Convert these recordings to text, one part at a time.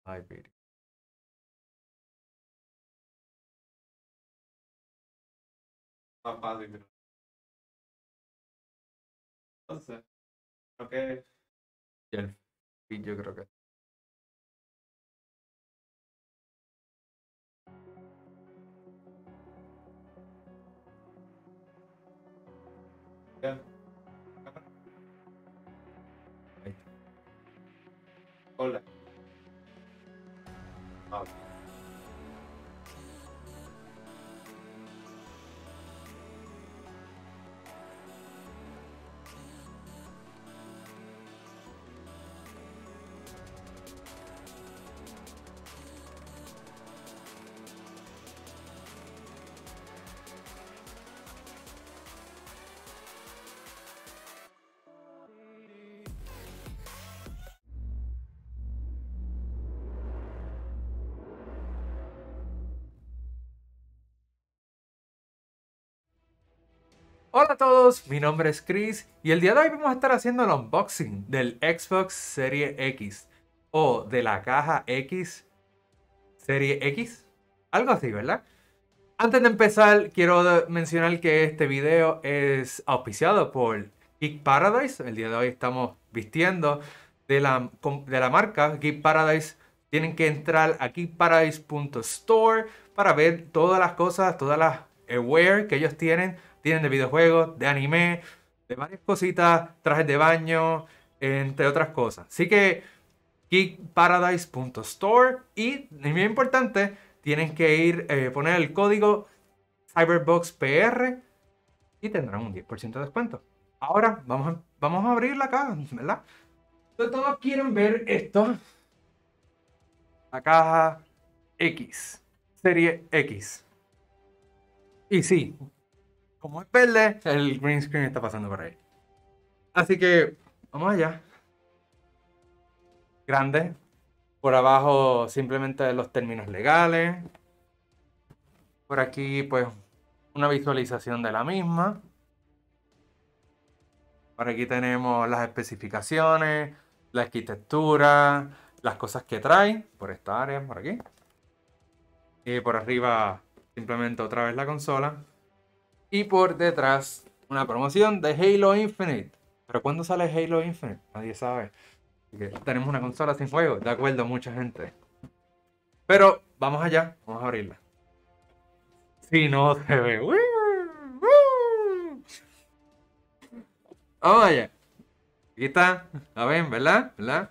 Ay, Piri. Más fácil, pero no sé. Creo que. Y el feed yo creo que. Ya. Ahí está. Hola. Ah, hola a todos, mi nombre es Chris y el día de hoy vamos a estar haciendo el unboxing del Xbox Serie X o de la caja X Serie X, algo así, ¿verdad? Antes de empezar, quiero mencionar que este video es auspiciado por Geek Paradise. El día de hoy estamos vistiendo de la marca Geek Paradise. Tienen que entrar a geekparadise.store para ver todas las cosas, todas las wear que ellos tienen. Tienen de videojuegos, de anime, de varias cositas, trajes de baño, entre otras cosas. Así que geekparadise.store y muy importante, tienen que ir, poner el código CyberboxPR y tendrán un 10% de descuento. Ahora vamos a abrir la caja, ¿verdad? Entonces, todos quieren ver esto, la caja X, serie X. Y sí, como es verde, el green screen está pasando por ahí. Así que vamos allá. Grande. Por abajo simplemente los términos legales. Por aquí pues una visualización de la misma. Por aquí tenemos las especificaciones, la arquitectura, las cosas que trae, por esta área, por aquí. Y por arriba simplemente otra vez la consola. Y por detrás una promoción de Halo Infinite. Pero ¿cuándo sale Halo Infinite? Nadie sabe. Así que tenemos una consola sin juego, de acuerdo, mucha gente. Pero vamos allá, vamos a abrirla. Si no se ve. Vamos allá. Aquí está. La ven, ¿verdad? ¿Verdad?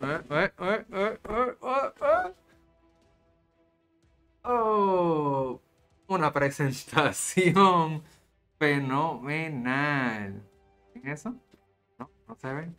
Oh, una presentación fenomenal. ¿Ven eso? No, no se ve.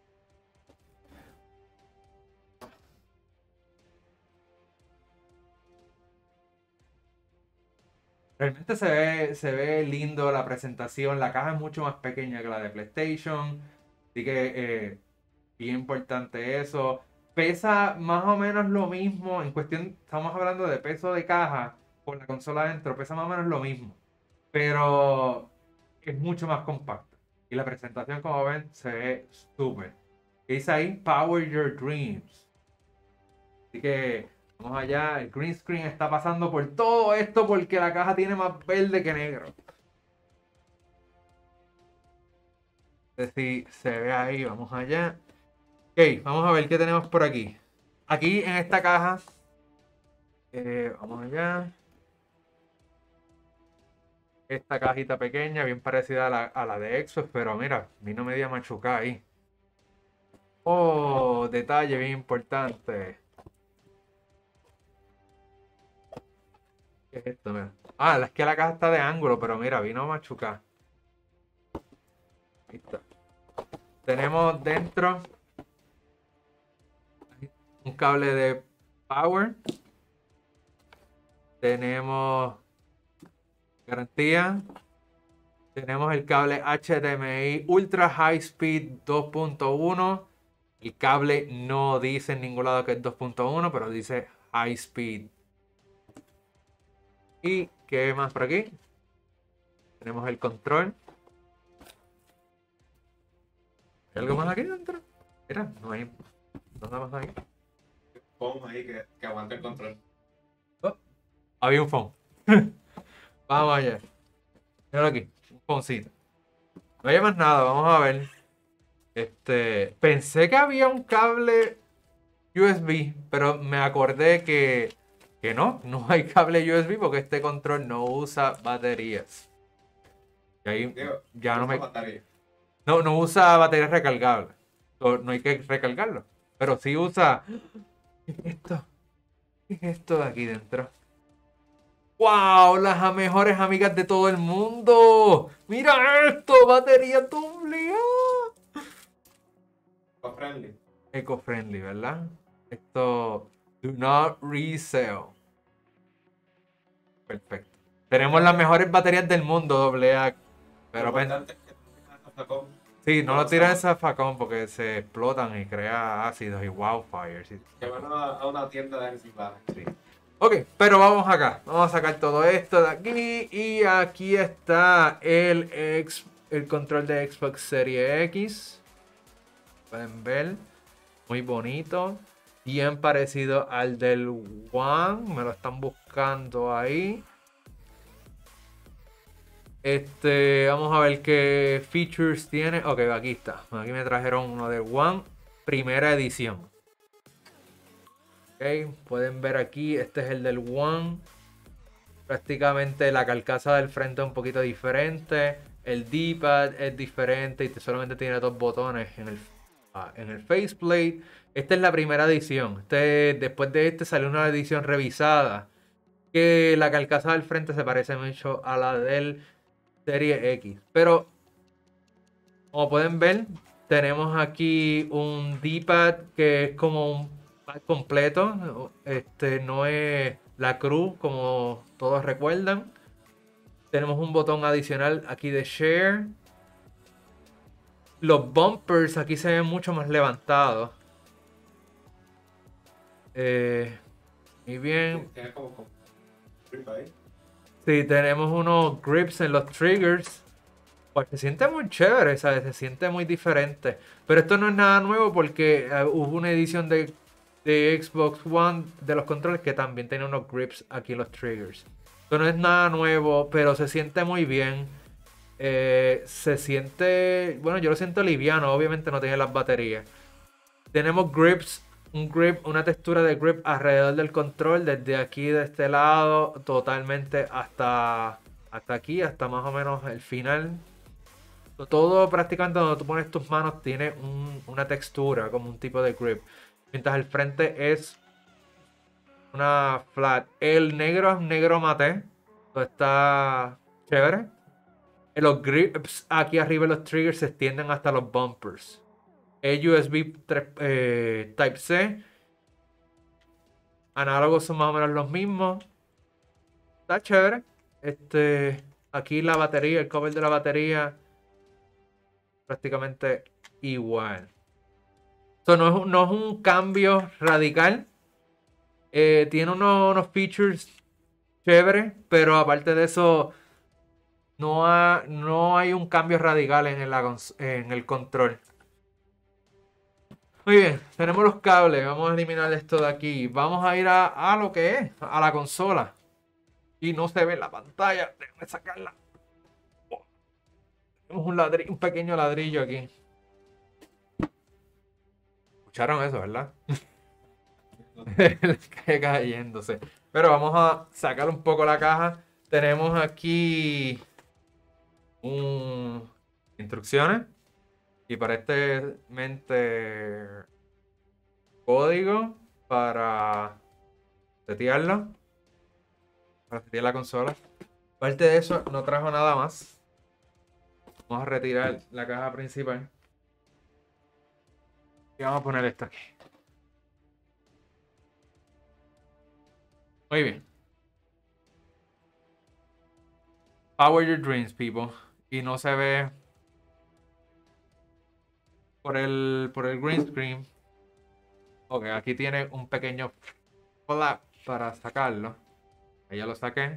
Realmente se ve lindo la presentación. La caja es mucho más pequeña que la de PlayStation. Así que bien importante eso. Pesa más o menos lo mismo. En cuestión, estamos hablando de peso de caja con la consola adentro. Pesa más o menos lo mismo. Pero es mucho más compacta. Y la presentación, como ven, se ve súper. ¿Qué dice ahí? Power Your Dreams. Así que vamos allá. El green screen está pasando por todo esto porque la caja tiene más verde que negro. No sé si se ve ahí. Vamos allá. Ok, vamos a ver qué tenemos por aquí. Aquí en esta caja, vamos allá. Esta cajita pequeña, bien parecida a la de Xbox, pero mira, vino media machucada ahí. Oh, detalle bien importante. ¿Qué es esto? Mira. Ah, es que la caja está de ángulo, pero mira, vino machucada. Ahí está. Tenemos dentro un cable de power. Tenemos garantía. Tenemos el cable HDMI Ultra High Speed 2.1. El cable no dice en ningún lado que es 2.1, pero dice High Speed. ¿Y qué más por aquí? Tenemos el control. ¿Hay algo más aquí dentro? Mira, no hay nada más ahí. foam ahí que aguanta el control. Oh, había un phone. Vamos allá. Míralo aquí. Un phoncito. No hay más nada. Vamos a ver. Pensé que había un cable USB, pero me acordé que no hay cable USB porque este control no usa baterías. Y ahí Digo, ya no usa me... batería. No usa baterías recargables. No hay que recargarlo. Pero sí usa... ¿Qué es esto? ¿Qué es esto de aquí dentro? ¡Wow! Las mejores amigas de todo el mundo. ¡Mira esto! ¡Batería doble A! Friendly. Eco-friendly, ¿verdad? Esto... Do not resell. Perfecto. Tenemos las mejores baterías del mundo, doble A. Lo Pero importante es que no tengas zafacón sí, no lo cuando se tiran en monta. zafacón porque se explotan y crea ácidos y wildfires. Llévalo a una tienda de reciclaje. Sí. Ok, pero vamos acá. Vamos a sacar todo esto de aquí. Y aquí está el control de Xbox Series X. Pueden ver. Muy bonito. Bien parecido al del One. Me lo están buscando ahí. Vamos a ver qué features tiene. Ok, aquí está. Aquí me trajeron uno del One. Primera edición. Ok, pueden ver aquí. Este es el del One. Prácticamente la carcasa del frente es un poquito diferente. El D-pad es diferente y solamente tiene dos botones en el faceplate. Esta es la primera edición. Después de este salió una edición revisada. Que la carcasa del frente se parece mucho a la del Serie X. Pero como pueden ver, tenemos aquí un D-pad que es como un pad completo. No es la cruz como todos recuerdan. Tenemos un botón adicional aquí de share. Los bumpers aquí se ven mucho más levantados. Muy bien. Tiene como grip ahí. Sí, tenemos unos grips en los triggers. Pues se siente muy chévere, ¿sabes? Se siente muy diferente. Pero esto no es nada nuevo porque hubo una edición de Xbox One de los controles que también tiene unos grips aquí en los triggers. Esto no es nada nuevo, pero se siente muy bien. Se siente, bueno, yo lo siento liviano, obviamente no tiene las baterías. Tenemos grips, una textura de grip alrededor del control, desde aquí de este lado, totalmente hasta aquí, hasta más o menos el final. Todo prácticamente donde tú pones tus manos tiene una textura, como un tipo de grip. Mientras el frente es una flat. El negro es negro mate. Esto está chévere. Los grips aquí arriba los triggers se extienden hasta los bumpers. El USB Type-C. Análogos son más o menos los mismos. Está chévere. Aquí la batería, el cover de la batería prácticamente igual. Esto no es un cambio radical. Tiene unos features chéveres, pero aparte de eso, no hay un cambio radical en el control. Muy bien, tenemos los cables. Vamos a eliminar esto de aquí. Vamos a ir a lo que es, a la consola. Y no se ve en la pantalla. Déjame sacarla. Oh, tenemos un pequeño ladrillo aquí. Escucharon eso, ¿verdad? La calle cayéndose. Pero vamos a sacar un poco la caja. Tenemos aquí instrucciones. Y para código para setearlo. Para setear la consola. Aparte de eso, no trajo nada más. Vamos a retirar la caja principal. Y vamos a poner esto aquí. Muy bien. Power your dreams, people. Y no se ve por el green screen. Ok, aquí tiene un pequeño flap para sacarlo. Ahí ya lo saqué.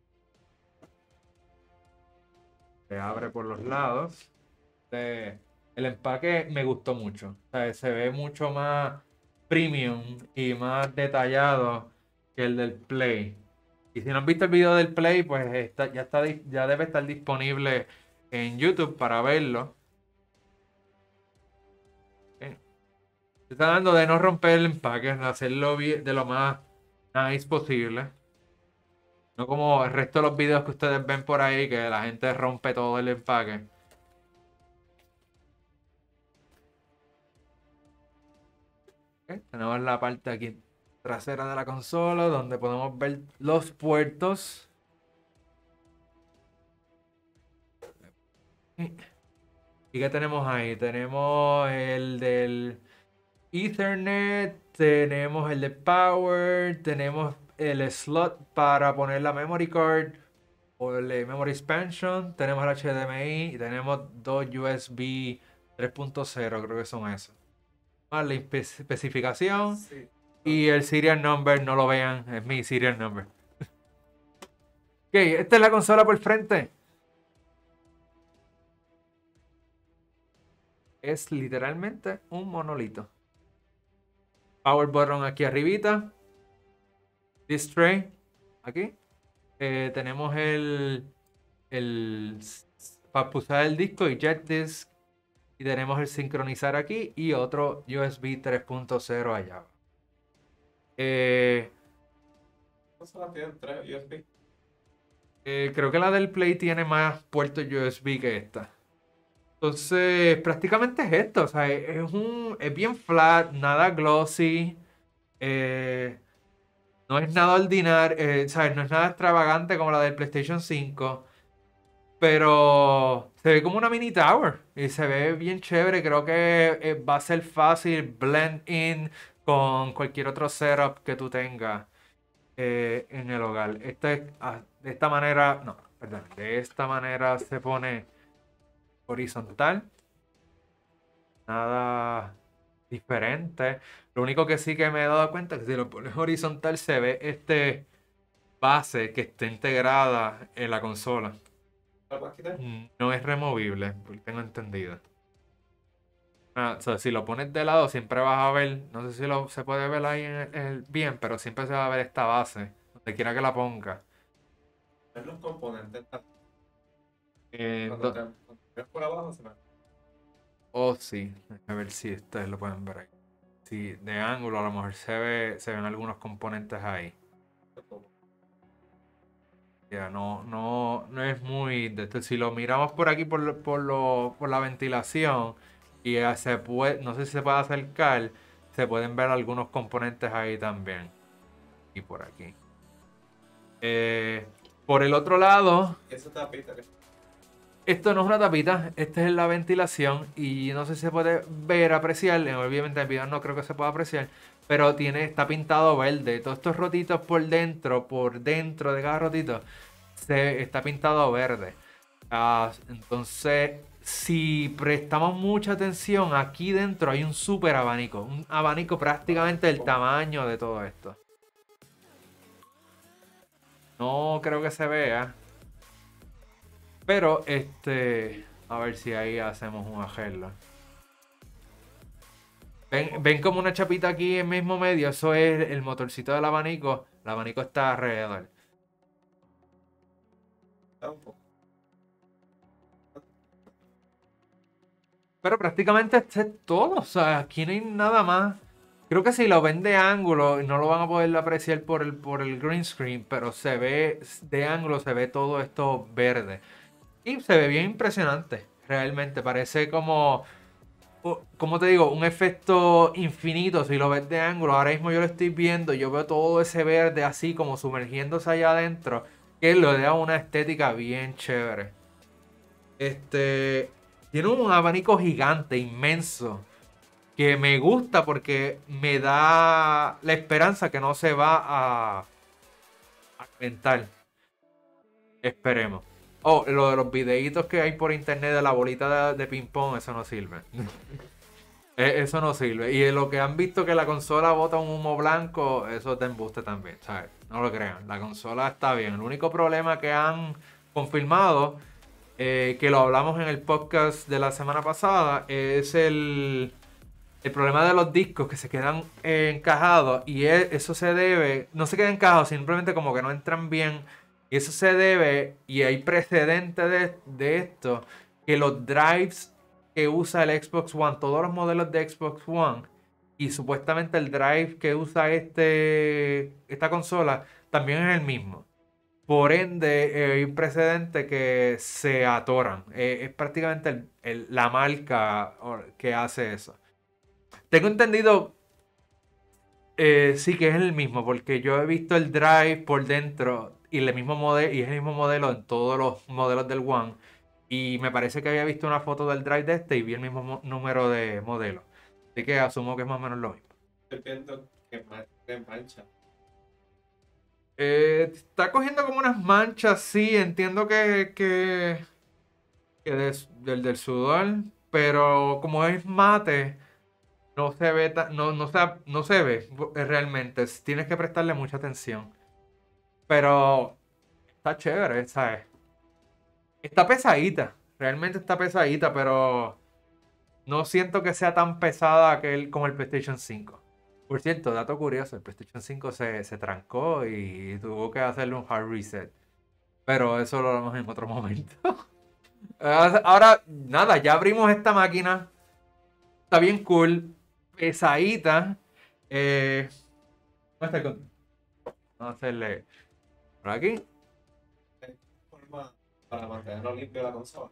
Se abre por los lados. El empaque me gustó mucho. O sea, se ve mucho más premium y más detallado que el del Play. Y si no han visto el video del Play, pues ya debe estar disponible en YouTube para verlo. Eh, Se está dando de no romper el empaque, de hacerlo de lo más nice posible. No como el resto de los videos que ustedes ven por ahí, que la gente rompe todo el empaque. Ok, tenemos la parte aquí trasera de la consola donde podemos ver los puertos. ¿Y qué tenemos ahí? Tenemos el del Ethernet, tenemos el de Power, tenemos el slot para poner la memory card o el de Memory Expansion, tenemos el HDMI y tenemos dos USB 3.0, creo que son esos. Más la especificación Sí. y el serial number, no lo vean, es mi serial number. Ok, esta es la consola por frente. Es literalmente un monolito. Power button aquí arribita. Display aquí. Tenemos el para pulsar el disco y jet disk. Y tenemos el sincronizar aquí y otro USB 3.0 allá. Eh, Consola tiene 3 USB. Creo que la del Play tiene más puertos USB que esta. Entonces, prácticamente es esto. O sea, es bien flat, nada glossy. eh, no es nada ordinario. ¿Sabes? No es nada extravagante como la del PlayStation 5. Pero se ve como una mini tower. Y se ve bien chévere. Creo que va a ser fácil blend in con cualquier otro setup que tú tengas en el hogar. De esta manera. No, perdón. De esta manera se pone horizontal. Nada diferente. Lo único que sí que me he dado cuenta es que si lo pones horizontal se ve este base que está integrada en la consola. ¿La puedes quitar? No es removible, porque tengo entendido. O sea, si lo pones de lado siempre vas a ver, no sé si se puede ver ahí bien, pero siempre se va a ver esta base, donde quiera que la ponga. Ver los componentes. Eh, Cuando do- cuando ves por abajo se me oh, sí, a ver si ustedes lo pueden ver ahí. Sí, de ángulo a lo mejor se ven algunos componentes ahí. hace como. Ya, no es muy de esto. Si lo miramos por aquí por la ventilación y se puede, no sé si se puede acercar, se pueden ver algunos componentes ahí también. Y por aquí. Eh, por el otro lado, Esa tapita que esto no es una tapita, esta es la ventilación y no sé si se puede ver, apreciar, obviamente en el video no creo que se pueda apreciar, pero está pintado verde. Todos estos rotitos por dentro de cada rotito, está pintado verde. Entonces, si prestamos mucha atención, aquí dentro hay un súper abanico, un abanico prácticamente del tamaño de todo esto. No creo que se vea. Pero a ver si ahí hacemos un arreglo. Ven como una chapita aquí en mismo medio. Eso es el motorcito del abanico. El abanico está alrededor. está un poco. Pero prácticamente este es todo. O sea, aquí no hay nada más. Creo que si lo ven de ángulo, no lo van a poder apreciar por el green screen. Pero se ve de ángulo, se ve todo esto verde. Y se ve bien impresionante. Realmente parece como te digo, un efecto infinito si lo ves de ángulo. Ahora mismo yo lo estoy viendo, yo veo todo ese verde así como sumergiéndose allá adentro, que le da una estética bien chévere. Tiene un abanico gigante, inmenso, que me gusta porque me da la esperanza que no se va a calentar. Esperemos. Oh, lo de los videitos que hay por internet de la bolita de ping pong, eso no sirve. Eso no sirve. Y lo que han visto que la consola bota un humo blanco, eso te embuste también, ¿sabes? No lo crean. La consola está bien. El único problema que han confirmado que lo hablamos en el podcast de la semana pasada, es el problema de los discos que se quedan encajados y eso se debe, no se quedan encajados, simplemente como que no entran bien. Y eso se debe, y hay precedente de esto, que los drives que usa el Xbox One, todos los modelos de Xbox One, y supuestamente el drive que usa esta consola, también es el mismo. Por ende, hay un precedente que se atoran. Es prácticamente la marca que hace eso. Tengo entendido, sí que es el mismo, porque yo he visto el Drive por dentro y el mismo modelo, y es el mismo modelo en todos los modelos del One. Y me parece que había visto una foto del Drive de este y vi el mismo número de modelo. Así que asumo que es más o menos lo mismo. Estoy viendo que mancha. Está cogiendo como unas manchas, sí, entiendo que del sudor, pero como es mate. No se ve, no se ve realmente. Tienes que prestarle mucha atención. Pero está chévere, ¿sabes? Está pesadita. Realmente está pesadita, pero no siento que sea tan pesada como el PlayStation 5. Por cierto, dato curioso, el PlayStation 5 se trancó y tuvo que hacerle un hard reset. Pero eso lo haremos en otro momento. Ahora, nada, ya abrimos esta máquina. Está bien cool. Pesadita. ¿Dónde está el control? Vamos a hacerle por aquí. Hay forma para mantenerlo limpio la consola.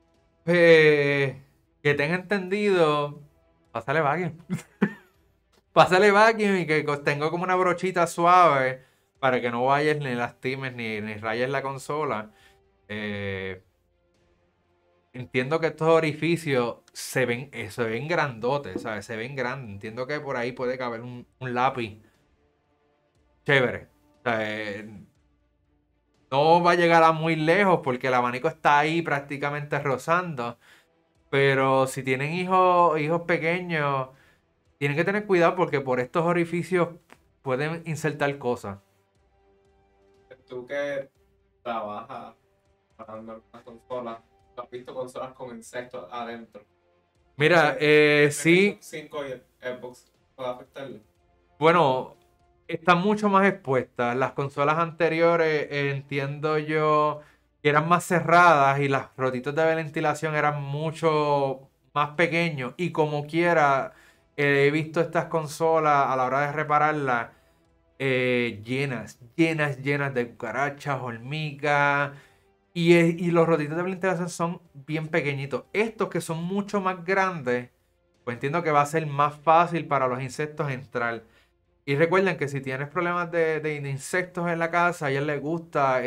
Que tenga entendido. Pásale vacuum. Pásale vacuum y que tenga como una brochita suave para que no vayas ni lastimes ni rayes la consola. Entiendo que estos orificios se ven grandotes, ¿sabes? Se ven grandes. Entiendo que por ahí puede caber un lápiz chévere. O sea, no va a llegar a muy lejos porque el abanico está ahí prácticamente rozando. Pero si tienen hijos pequeños, tienen que tener cuidado porque por estos orificios pueden insertar cosas. Tú que trabajas parando algunas consolas, ¿tú has visto consolas con insectos adentro? Mira, ¿El sí, PlayStation 5 y el Xbox puede afectarle? bueno, están mucho más expuestas. Las consolas anteriores, entiendo yo, que eran más cerradas y los rotitos de ventilación eran mucho más pequeños. Y como quiera, he visto estas consolas a la hora de repararlas llenas de cucarachas, hormigas. Y los rotitos de ventilación son bien pequeñitos. Estos que son mucho más grandes, pues entiendo que va a ser más fácil para los insectos entrar. Y recuerden que si tienes problemas de insectos en la casa, a ellos les gusta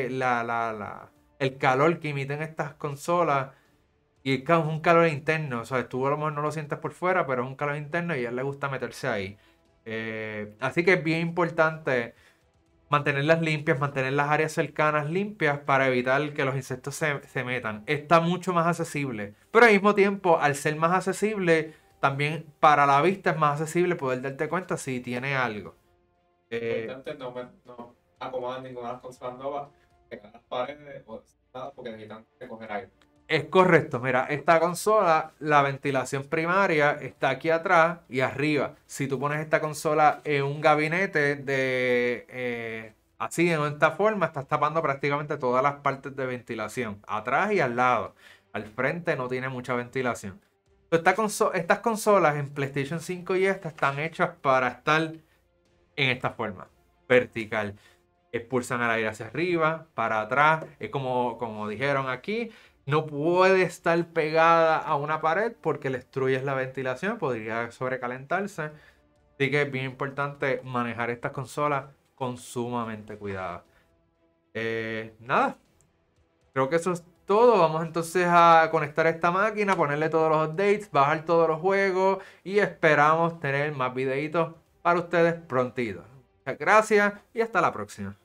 el calor que emiten estas consolas. Y es un calor interno. O sea, tú a lo mejor no lo sientes por fuera, pero es un calor interno y a ellos les gusta meterse ahí. Así que es bien importante mantenerlas limpias, mantener las áreas cercanas limpias para evitar que los insectos se metan. Está mucho más accesible. Pero al mismo tiempo, al ser más accesible, también para la vista es más accesible poder darte cuenta si tiene algo. Importante no acomodar ninguna de las consolas nuevas, pegar las paredes o nada porque necesitan recoger aire. Es correcto, mira, esta consola, la ventilación primaria está aquí atrás y arriba. Si tú pones esta consola en un gabinete así, en esta forma, estás tapando prácticamente todas las partes de ventilación, atrás y al lado. Al frente no tiene mucha ventilación. Estas consolas en PlayStation 5 y esta están hechas para estar en esta forma, vertical. Expulsan el aire hacia arriba, para atrás. Es como dijeron aquí. No puede estar pegada a una pared porque le destruyes la ventilación, podría sobrecalentarse. Así que es bien importante manejar estas consolas con sumamente cuidado. Nada, creo que eso es todo. Vamos entonces a conectar esta máquina, ponerle todos los updates, bajar todos los juegos y esperamos tener más videitos para ustedes prontito. Muchas gracias y hasta la próxima.